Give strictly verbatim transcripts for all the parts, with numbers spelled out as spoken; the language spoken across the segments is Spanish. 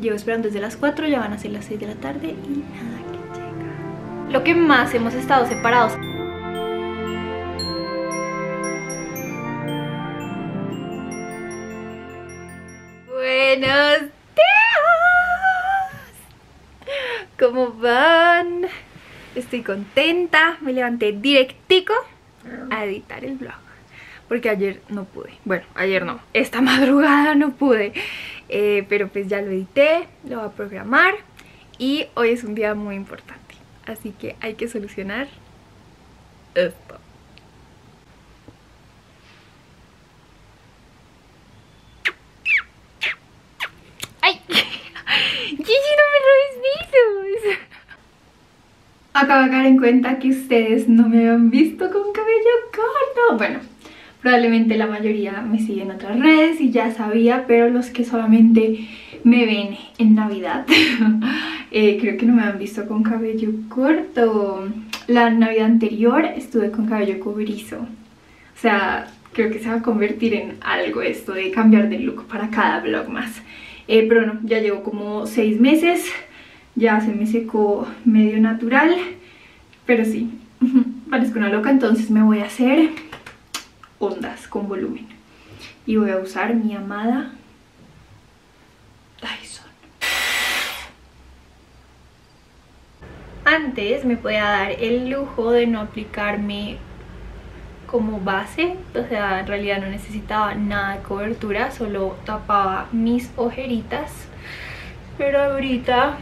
llevo esperando desde las cuatro, ya van a ser las seis de la tarde y nada que llega. Lo que más hemos estado separados. Buenos días. ¿Cómo van? Estoy contenta, me levanté directico a editar el vlog porque ayer no pude, bueno, ayer no, esta madrugada no pude, eh, pero pues ya lo edité, lo voy a programar y hoy es un día muy importante, así que hay que solucionar esto. ¡Ay! ¡Gigi, no me robes besos! Acabo de caer en cuenta que ustedes no me habían visto con cabello corto. Bueno, probablemente la mayoría me sigue en otras redes y ya sabía, pero los que solamente me ven en Navidad, eh, creo que no me han visto con cabello corto. La Navidad anterior estuve con cabello cobrizo. O sea, creo que se va a convertir en algo esto de cambiar de look para cada vlog más. Eh, pero no, ya llevo como seis meses. Ya se me secó medio natural, pero sí, parezco una loca, entonces me voy a hacer ondas con volumen. Y voy a usar mi amada Dyson. Antes me podía dar el lujo de no aplicarme como base, o sea, en realidad no necesitaba nada de cobertura, solo tapaba mis ojeritas, pero ahorita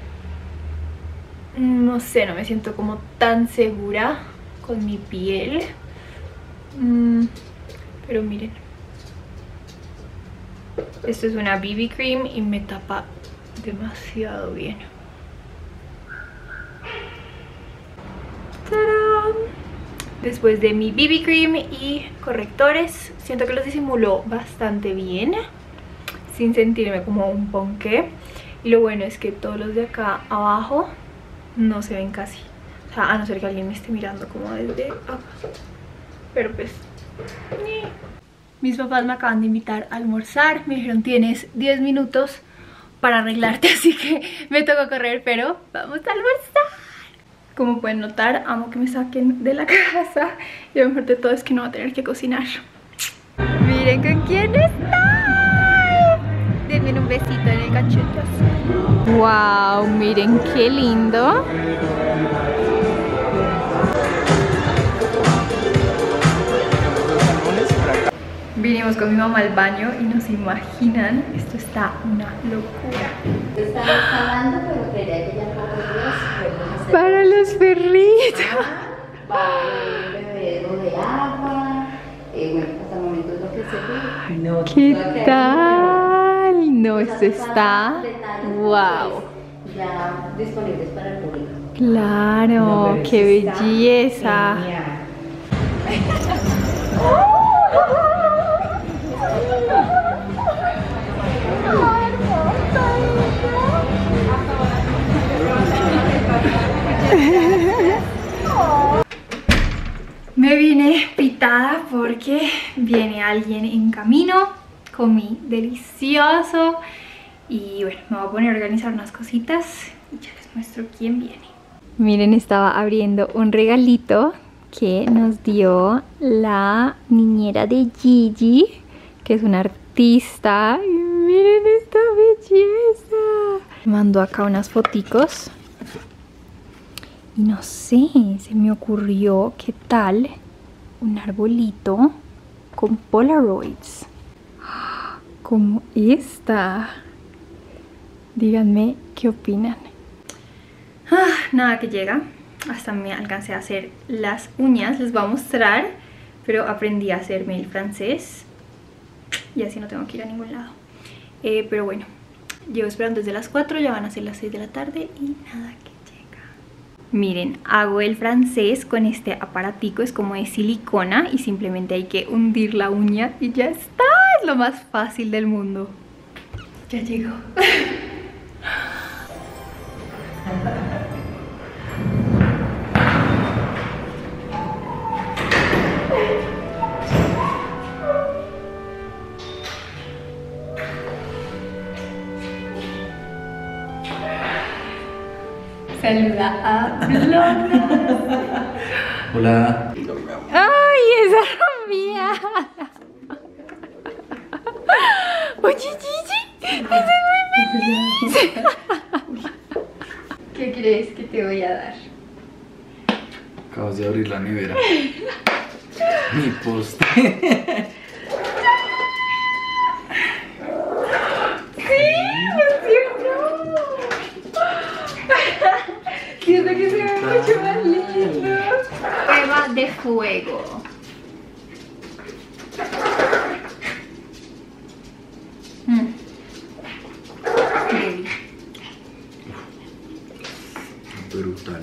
no sé, no me siento como tan segura con mi piel. Mm, pero miren, esto es una B B cream y me tapa demasiado bien. ¡Tarán! Después de mi B B cream y correctores, siento que los disimulo bastante bien, sin sentirme como un ponqué. Y lo bueno es que todos los de acá abajo no se ven casi, o sea, a no ser que alguien me esté mirando como desde acá. Pero pues ni. Mis papás me acaban de invitar a almorzar, me dijeron tienes diez minutos para arreglarte, así que me tocó correr, pero vamos a almorzar. Como pueden notar, amo que me saquen de la casa y lo mejor de todo es que no voy a tener que cocinar. Miren con quién estoy. Denme un besito en el cachete. Wow, miren qué lindo. Vinimos con mi mamá al baño y no se imaginan, esto está una locura. Está instalando, pero creería que ya en pocos días podemos hacer. Para los perritos. Va a haber un bebedero de agua. Eh, bueno, hasta el momento es lo que se ve. No, ¿Qué tal? No, esto está wow. Ya disponibles para el público. Claro, No, qué belleza. Me vine pitada porque viene alguien en camino. Comí delicioso y bueno, me voy a poner a organizar unas cositas y ya les muestro quién viene. Miren, estaba abriendo un regalito que nos dio la niñera de Gigi, que es una artista. Y miren esta belleza. Me mandó acá unas foticos. Y no sé, se me ocurrió qué tal un arbolito con Polaroids. Como esta. Díganme qué opinan. Ah, nada que llega. Hasta me alcancé a hacer las uñas. Les voy a mostrar. Pero aprendí a hacerme el francés. Y así no tengo que ir a ningún lado. Eh, pero bueno, llevo esperando desde las cuatro. Ya van a ser las seis de la tarde. Y nada que llega. Miren, hago el francés con este aparatico. Es como de silicona. Y simplemente hay que hundir la uña. Y ya está. Es lo más fácil del mundo. Ya llegó. Saluda a Blondas. Hola. Ay, esa mía. Oye, Gigi, estoy muy feliz. ¿Qué crees que te voy a dar? Acabas de abrir la nevera. Mi postre. Siento que se ve mucho más lindo. Prueba de fuego. Mm. Baby. Brutal.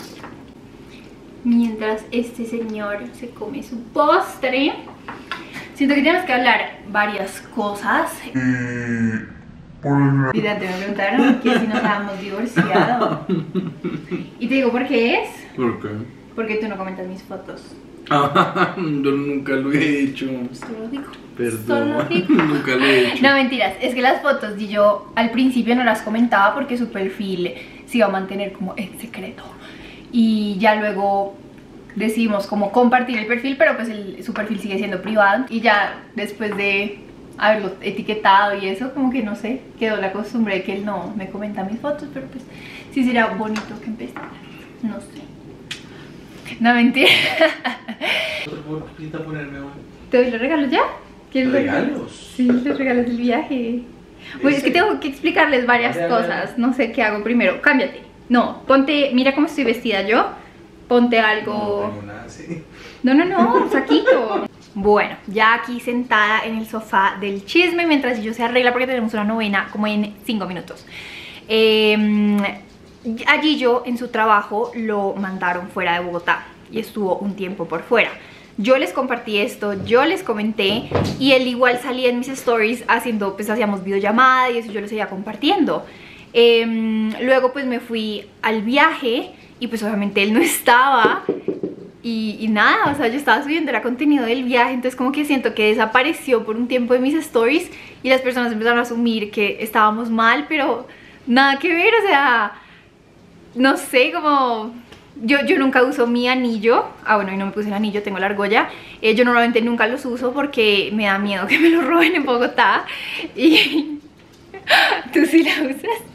Mientras este señor se come su postre, siento que tenemos que hablar varias cosas. Mira, te me preguntaron que si nos habíamos divorciado. Y te digo por qué es. ¿Por qué? Porque tú no comentas mis fotos. Yo nunca lo he hecho. Solo digo. Perdón. Solo digo. Nunca lo he hecho. No, mentiras. Es que las fotos y yo al principio no las comentaba porque su perfil se iba a mantener como en secreto. Y ya luego decidimos como compartir el perfil, pero pues el, su perfil sigue siendo privado. Y ya después de haberlo etiquetado y eso, como que no sé, quedó la costumbre de que él no me comenta mis fotos, pero pues sí sería bonito que empezara, no sé. No, mentira. ¿Te doy los regalos ya? ¿Quieres los ¿Regalos? Sí, los regalos del viaje. Bueno, es que tengo que explicarles varias Dale, cosas, dale. no sé qué hago primero. Cámbiate. No, ponte, mira cómo estoy vestida yo. Ponte algo. No tengo nada así. No, no, no, un saquito. Bueno, ya aquí sentada en el sofá del chisme mientras yo se arregla porque tenemos una novena como en cinco minutos. Eh, allí yo en su trabajo lo mandaron fuera de Bogotá y estuvo un tiempo por fuera. Yo les compartí esto, yo les comenté y él igual salía en mis stories haciendo, pues hacíamos videollamada y eso yo lo seguía compartiendo. Eh, luego pues me fui al viaje y pues obviamente él no estaba. Y, y nada, o sea, yo estaba subiendo era contenido del viaje, entonces como que siento que desapareció por un tiempo de mis stories y las personas empezaron a asumir que estábamos mal, pero nada que ver, o sea, no sé, como yo, yo nunca uso mi anillo. Ah, bueno, y no me puse el anillo, tengo la argolla. eh, Yo normalmente nunca los uso porque me da miedo que me lo roben en Bogotá. Y tú sí la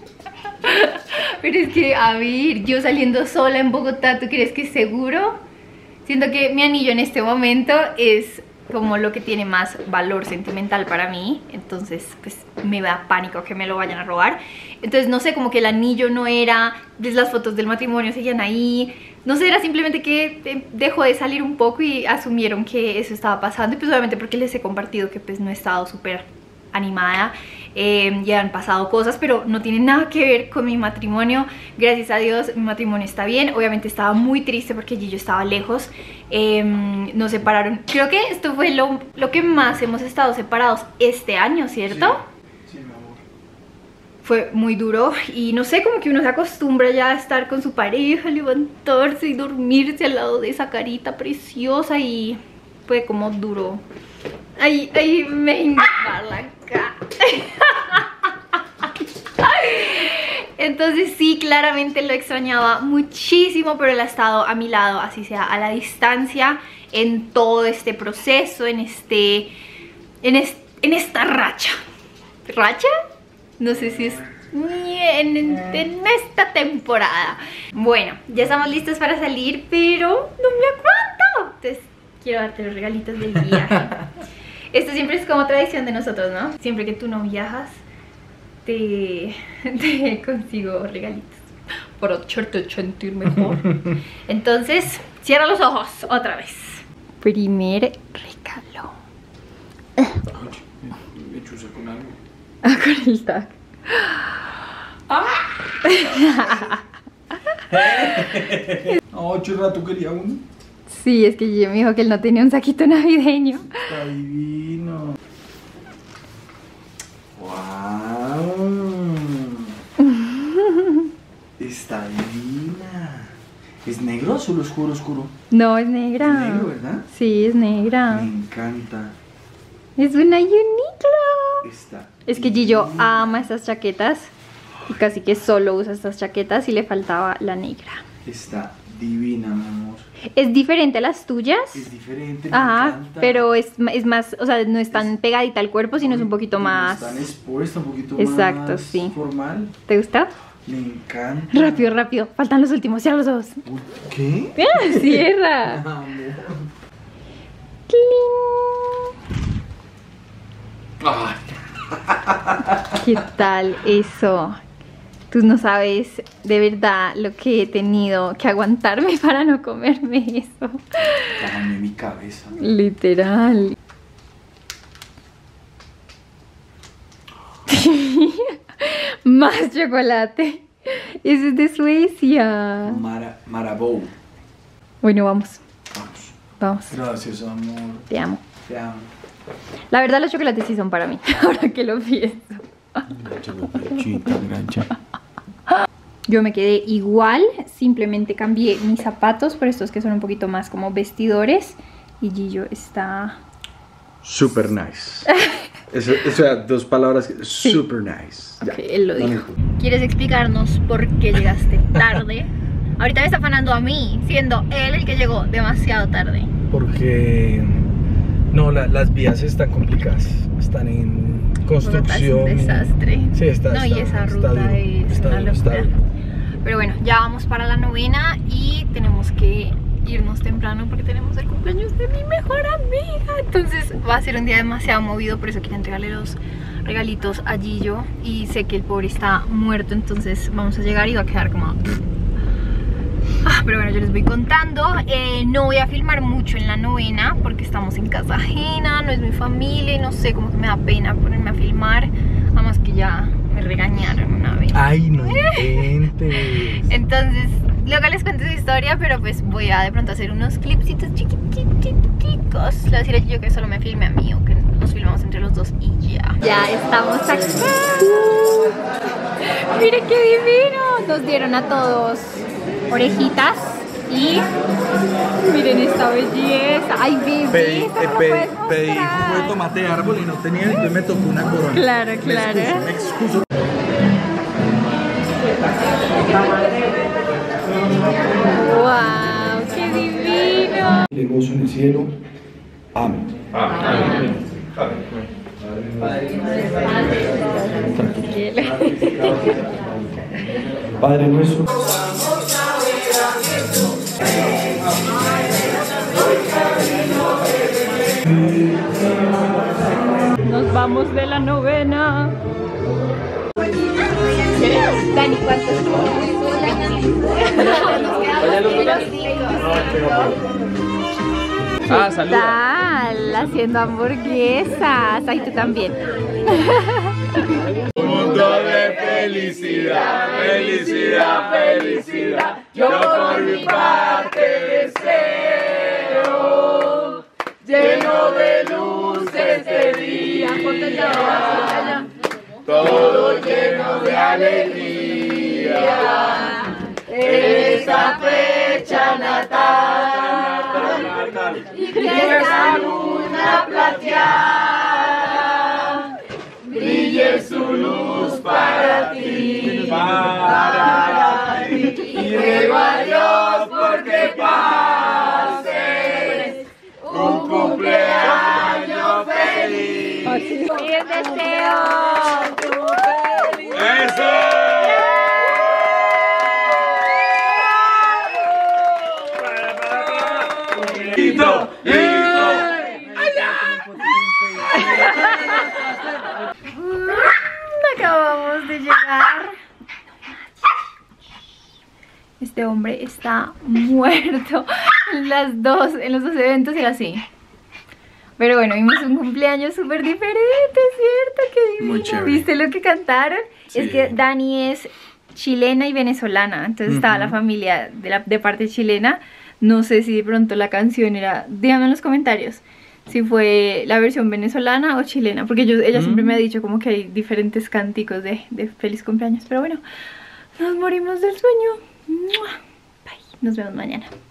usas. Pero es que, a ver, yo saliendo sola en Bogotá, ¿tú crees que es seguro? Siento que mi anillo en este momento es como lo que tiene más valor sentimental para mí. Entonces, pues me da pánico que me lo vayan a robar. Entonces, no sé, como que el anillo no era, pues las fotos del matrimonio seguían ahí. No sé, era simplemente que dejó de salir un poco y asumieron que eso estaba pasando. Y pues obviamente porque les he compartido que pues no he estado súper animada. Eh, ya han pasado cosas, pero no tiene nada que ver con mi matrimonio. Gracias a Dios mi matrimonio está bien. Obviamente estaba muy triste porque Gillo estaba lejos. eh, Nos separaron. Creo que esto fue lo, lo que más hemos estado separados este año, ¿cierto? Sí, sí, mi amor. Fue muy duro y no sé, como que uno se acostumbra ya a estar con su pareja, levantarse y dormirse al lado de esa carita preciosa y fue como duro. Ay, ay, me encanta la cara. Entonces sí, claramente lo extrañaba muchísimo, pero él ha estado a mi lado, así sea a la distancia, en todo este proceso, en este, en, es, en esta racha. ¿Racha? No sé si es en, en, en esta temporada. Bueno, ya estamos listos para salir, pero no me aguanto. Entonces quiero darte los regalitos del viaje. Esto siempre es como tradición de nosotros, ¿no? Siempre que tú no viajas, te, te consigo regalitos para hacerte sentir mejor. Entonces, cierra los ojos otra vez. Primer regalo. Ay, me chuse con algo. Ah, con el tag. Oh, churra, ¿tú querías uno? Sí, es que yo me dijo que él no tenía un saquito navideño. Está divino. Wow. Está divina. ¿Es negro, azul, oscuro, oscuro? No, es negra. Es negro, ¿verdad? Sí, es negra. Me encanta. Es una Uniqlo. Está Es que Gillo divina. ama estas chaquetas Y casi que solo usa estas chaquetas y le faltaba la negra. Está divina, mi amor. ¿Es diferente a las tuyas? Es diferente, me Ajá, encanta. pero es, es más, o sea, no es tan es, pegadita al cuerpo, sino es un poquito más... Están expuesta, un poquito Exacto, más sí. formal. ¿Te gusta? Me encanta. Rápido, rápido, faltan los últimos, cierra los ojos. ¿Qué? Cierra. Amor. Ay. ¿Qué tal eso? Tú no sabes de verdad lo que he tenido que aguantarme para no comerme eso. Déjame mi cabeza. Literal. Más chocolate. Ese es de Suecia. Mara, Marabou. Bueno, vamos. Vamos. Vamos. Gracias, amor. Te amo. Te amo. La verdad, los chocolates sí son para mí. Ahora que lo pienso. Yo me quedé igual. Simplemente cambié mis zapatos por estos que son un poquito más como vestidores. Y Gillo está... Super nice. Eso, eso era dos palabras. Sí. Super nice. Ok, él lo dijo. ¿Quieres explicarnos por qué llegaste tarde? Ahorita me está afanando a mí, siendo él el que llegó demasiado tarde. Porque no, la, las vías están complicadas. Están en construcción. Es un desastre. Sí, está. No, está, y esa ruta está duro, es está una duro, está locura. duro. Pero bueno, ya vamos para la novena y tenemos que irnos temprano porque tenemos el cumpleaños de mi mejor amiga. Entonces va a ser un día demasiado movido, por eso quiero entregarle los regalitos a Gillo. Y sé que el pobre está muerto, entonces vamos a llegar y va a quedar como... Ah, pero bueno, yo les voy contando. eh, No voy a filmar mucho en la novena porque estamos en casa ajena, no es mi familia y no sé, como que me da pena ponerme a filmar. Además que ya me regañaron una vez. Ay, no inventes. Entonces, luego les cuento su historia, pero pues voy a de pronto hacer unos clipsitos chiquiticos. Le voy a decir a Gillo que solo me filme a mí o que nos filmamos entre los dos y ya. Ya estamos acá. Miren qué divino. Nos dieron a todos orejitas y miren esta belleza. Ay, bebé, Pedí, esta eh, no lo pedí, puedes pedí mostrar. jugo de tomate de árbol y no tenía, entonces me tocó una corona. Claro, Me claro. excuso, me excuso. Wow, qué divino. Le gozo en el cielo. Amén. Padre nuestro. Nos vamos de la novena. Dani, ¿cuántos? Ah, saluda. Tal, haciendo hamburguesas. Ay, tú también. Mundo de felicidad, felicidad, felicidad. Yo por mi parte deseo, lleno de luz este día, todo lleno de alegría. En esta fecha natal, y esa luna plateada, brille su luz para ti, para ti. Y ruego a Dios porque pases un cumpleaños feliz. Y el deseo. ¡Eso! ¡Hito! ¡Hito! Acabamos de llegar. Este hombre está muerto. Las dos, en los dos eventos era así. Pero bueno, vimos un cumpleaños súper diferente, ¿cierto? Qué divino. Muy chévere. ¿Viste lo que cantaron? Sí. Es que Dani es chilena y venezolana. Entonces estaba Ujú. la familia de, la, de parte chilena. No sé si de pronto la canción era... Díganme en los comentarios si fue la versión venezolana o chilena. Porque yo, ella siempre me ha dicho como que hay diferentes cánticos de, de feliz cumpleaños. Pero bueno, nos morimos del sueño. ¡Mua! Bye. Nos vemos mañana.